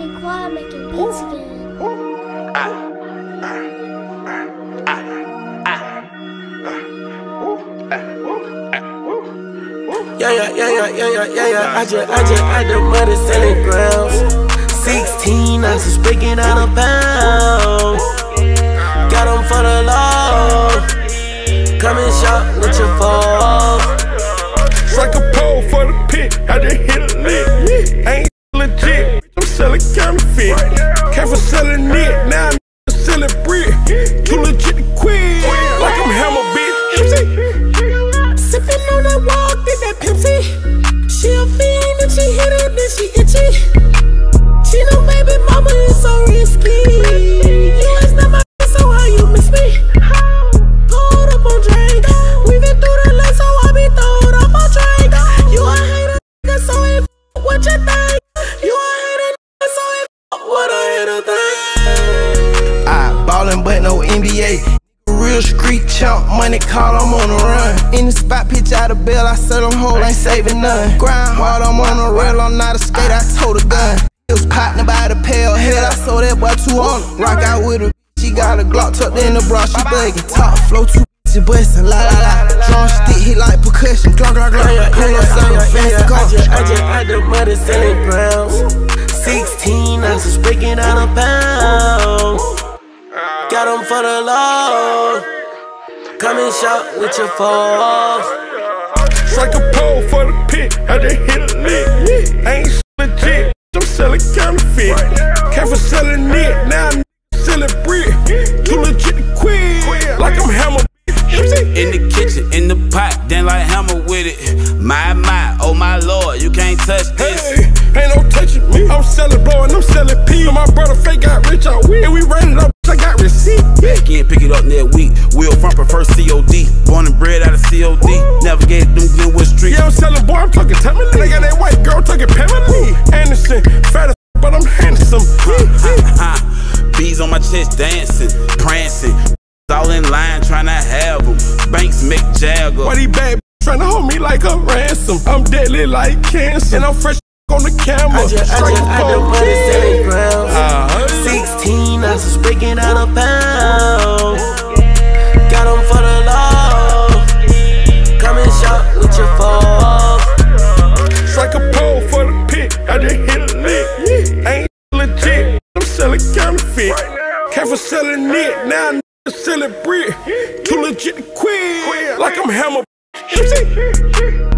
Money Quad making beats again. Yeah. I just money selling grams. 16 ounces breaking out a pound. Got them for the law. Come and shop with your fall. Strike a pole for the pit, I just hit a lick. Ain't legit, I'm selling counterfeit. Came for selling it, now I'm selling brick. Too legit to quit, like I'm Hammer, bitch. Sippin' on that walk, did that Pepsi. She a fiend and she hit it, then she itchy. She know baby mama is so risky. You ain't not my bitch, so how you miss me? Pulled up on drink, we been through the lane, so I be throwed off on drink. You a hater, nigga, so ain't what you think. You a hater, nigga, so ain't what a hater think. I ballin' but no NBA. Real street chump, money call, I'm on the run. In the spot, pitch out a bill, I sell them whole, ain't saving none. Grind hard, I'm on the rail, I'm not a skate, I told a gun. It was partner by the pale head, I sold that boy 200. Rock out with her, she got a Glock tucked in the bra, she buggin'. Top flow, two she bustin', la la la. Drum stick hit like percussion, glug glug glug. Pull up something fancy car. I just money selling grams. 16 ounces breaking out a pound. Got them for the law. Come and shop with your falls. Strike a pole for the pit, I just hit a lick. Ain't legit, I'm selling counterfeit. Came for selling it, now I'm selling brick. Too legit to quit, like I'm Hammer. In the kitchen, in the pot, then like Hammer with it. My, oh my lord, you can't touch this. Hey, ain't no touching me. I'm selling blow and I'm selling pee. My brother fake got rich out weed, and we ran it up, I got receipt. Can't pick it up that week. Will front prefer COD. Born and bred out of COD. Navigated them Glenwood streets. Yeah, I'm selling boy, I'm talking Tammy. They got that white girl talking Pamela Anderson. Fat as but I'm handsome. Bees on my chest dancing, prancing. All in line trying to have them. Banks make Jagger. Why these bad trying to hold me like a ransom? I'm deadly like cancer, and I'm fresh on the camera. I just money selling grams. 16 ounces breaking out a pound. Got them for the law. Come and shop with your falls. Strike a pole for the pit, I just hit a lick. Ain't legit, I'm selling counterfeit. Came for selling it, now I'm selling brick. Too legit to quit, like I'm Hammer.